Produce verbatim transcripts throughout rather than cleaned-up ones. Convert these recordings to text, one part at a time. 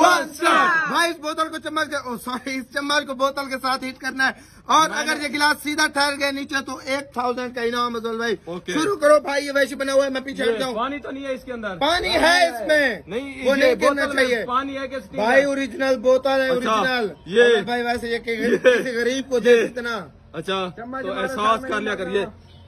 One start. भाई इस बोतल को चम्मच के ओ सॉरी इस चम्मच को बोतल के साथ हिट करना है और अगर ये गिलास सीधा ठहर गया नीचे तो एक थाउजेंड का इनाम अफजल भाई। शुरू करो भाई, ये वैसे बना हुआ है, मैं पीछे हट जाऊँ। पानी तो नहीं है इसके अंदर? पानी है इसमें, नहीं वो नहीं गिरना चाहिए। पानी है कि भाई ओरिजिनल बोतल है, ओरिजिनल। ये भाई वैसे ये किसी गरीब को दे इतना। अच्छा तो एहसास कर लिया करिए।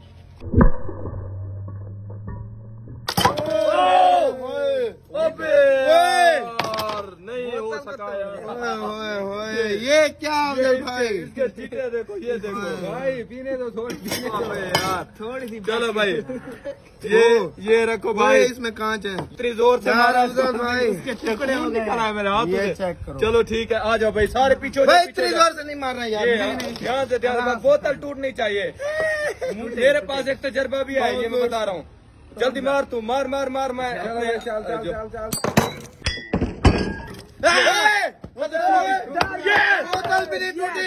नहीं हो सका यार। ये क्या अफजल भाई, इसके चिकने देखो, ये देखो भाई पीने दो थोड़ी, पीने दो यार थोड़ी सी। चलो भाई ये ये रखो भाई, इसमें कांच है। इतनी जोर से मारा अफजल भाई, इसके टुकड़े हो गए है मेरे हाथ ये में। चेक करो। चलो ठीक है, आ जाओ भाई सारे पीछे। भाई इतनी जोर से नहीं मारना यार, ध्यान से ध्यान से, बोतल टूटनी चाहिए। मेरे पास एक तजर्बा भी है, ये मैं बता रहा हूँ। जल्दी मार तू, मार मार मार। मैं बोतल भी नहीं टूटी,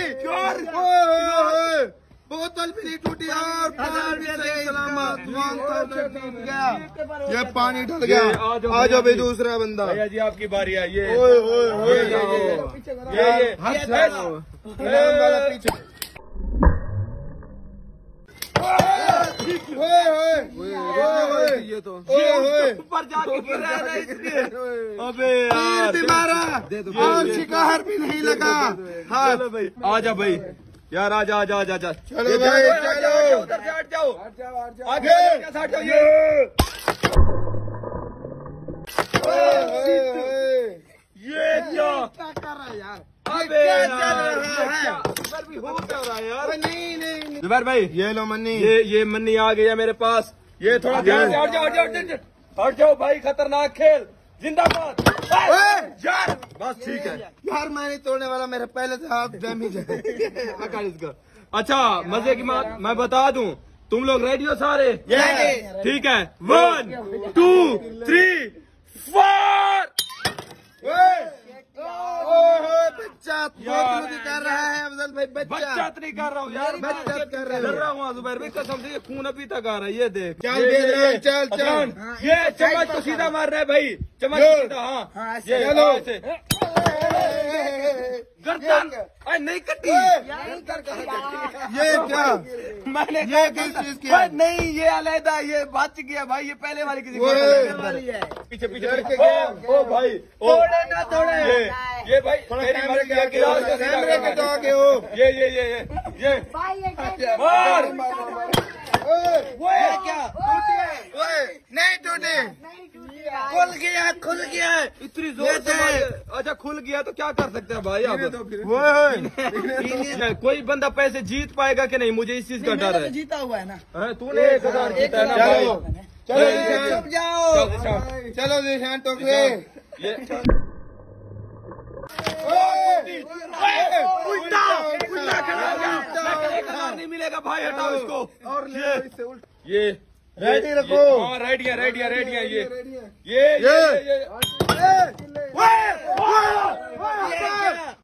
बोतल भी नहीं टूटी और पानी भी सही सलामत गया। ये पानी ढल गया। आ जाओ भाई दूसरा बंदा। भैया जी आपकी बारी है। ये ओए ओए ओए ये ये पीछे ये तो ऊपर जाके गिर रहा है इसलिए। अबे यार भी मारा और शिकार भी नहीं लगा। हाँ चलो भाई आ जा भाई यार, आ जा आ जा आ जा। चलो भाई चलो, उधर से हट जाओ, आगे हट जाओ। ये ये क्या क्या कर रहा है यार? अबे क्या यार, चल रहा है? इधर भी हो क्या रहा है यार? नहीं नहीं जुबैर भाई ये लो मन्नी, ये ये मन्नी आ गई है मेरे पास। ये थोड़ा ध्यान से हट जाओ, हट जाओ, हट जाओ, हट जाओ भाई, खतरनाक खेल। जिंदाबाद यार, बस ठीक है यार मैं नहीं तोड़ने वाला, मेरे पहले से हाथ डैमेज है। इसका। अच्छा मजे की बात मैं बता दूं, तुम लोग रेडी हो सारे? ठीक है, वन टू थ्री फोर। बच्चा बोतलूदी कर रहा है अफजल भाई, बच्चा बच्चा नहीं कर रहा हूँ यार, बच्चा कर रहे डर हो। रहा हूँ जुबैर भाई, कसम से ये खून अभी तक आ रहा है। ये देख, चल बेदरान, चल चल। ये चम्मच तो सीधा मार रहा है भाई, चम्मच तो सीधा। हाँ ये चलो। ऐसे। गर्दन अरे नहीं कटी। ये क्या मैंने ये किस चीज की है? नहीं ये अलहदा, ये बच गया भाई, ये पहले वाली किसी वो पीछे पीछे लड़के ओ, ओ भाई ओ, थोड़े ना थोड़े ये ये भाई तेरी कैमरे मर्जी के है, आगे गिलास हो, को सीधा कैमरे के कर। तो आगे हो। ये ये ये ये ये मार। वो क्या ओए नहीं टूटे, खुल गया खुल गया। इतनी जोर से मार- अच्छा खुल गया तो क्या कर सकते हैं भाई आप? कोई बंदा पैसे जीत पाएगा कि नहीं, मुझे इस चीज का डर है। जीता हुआ है ना। हाँ, तूने एक हजार जीता है ना भाई। चलो ये- निशान, छुप जाओ। चल, चल। चलो निशान टोकरे। ये उल्टा उल्टा खड़ा हो गया। एक हजार नहीं मिलेगा भाई, हटाओ इसको। और ले लो इससे उल्टा। ये रेडी रखो। हाँ रेडी है, रेडी है, रेडी है। ये रेडी है। ये ये ये